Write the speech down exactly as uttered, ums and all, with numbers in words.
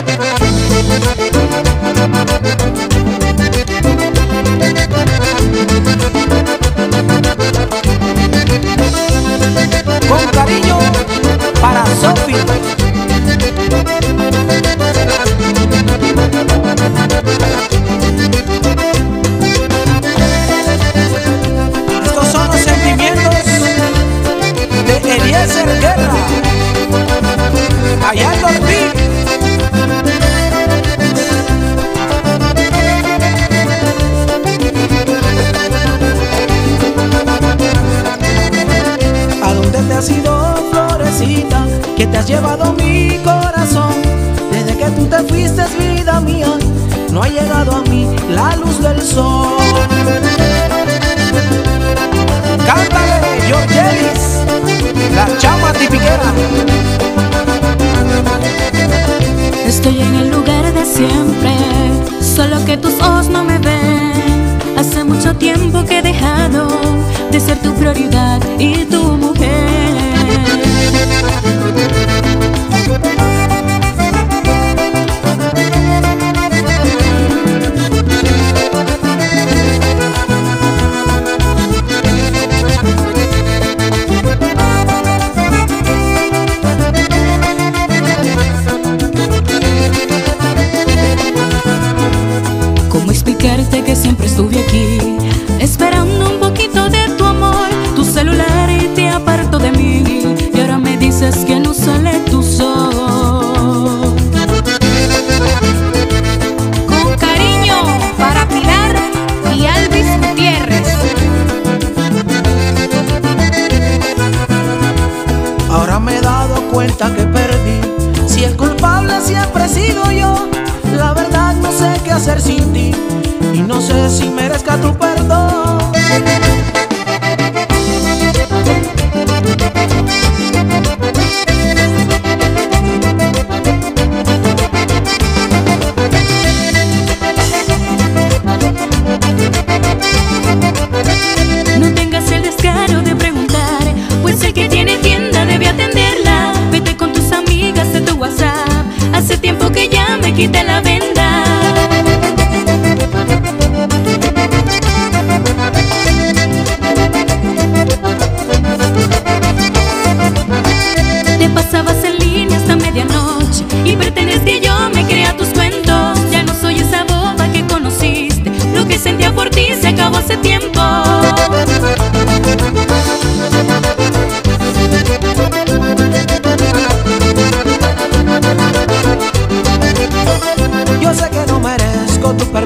Con cariño para Sofi. Estos son los sentimientos de Eliezer Guerra, allá en Dormí. ¿A dónde te has ido, florecita, que te has llevado mi corazón? Desde que tú te fuiste, vida mía, no ha llegado a mí la luz del sol. Cántale, Georgelis, la chama tipiquera. Estoy en el lugar de siempre, solo que tus ojos no me ven. Hace mucho tiempo que he dejado de ser tu prioridad y tu mujer. ¿Cómo explicarte que siempre estuve aquí, esperando un poquito de tu amor, tu celular, y te aparto de mí, y ahora me dices que no sale tu sol? Con cariño para Pilar y Alvis Gutiérrez. Ahora me he dado cuenta que perdí, si el culpable siempre he sido yo. La verdad no sé qué hacer sin ti, y no sé si merezca tu perdón. No tengas el descaro de preguntar, pues el que tiene tienda debe atenderla. Vete con tus amigas de tu WhatsApp, hace tiempo que ya me quité la venda. Te pasabas en línea hasta medianoche y pretendes que yo me crea tus cuentos. Ya no soy esa boba que conociste, lo que sentía por ti se acabó hace tiempo. Yo sé que no merezco tu perdón,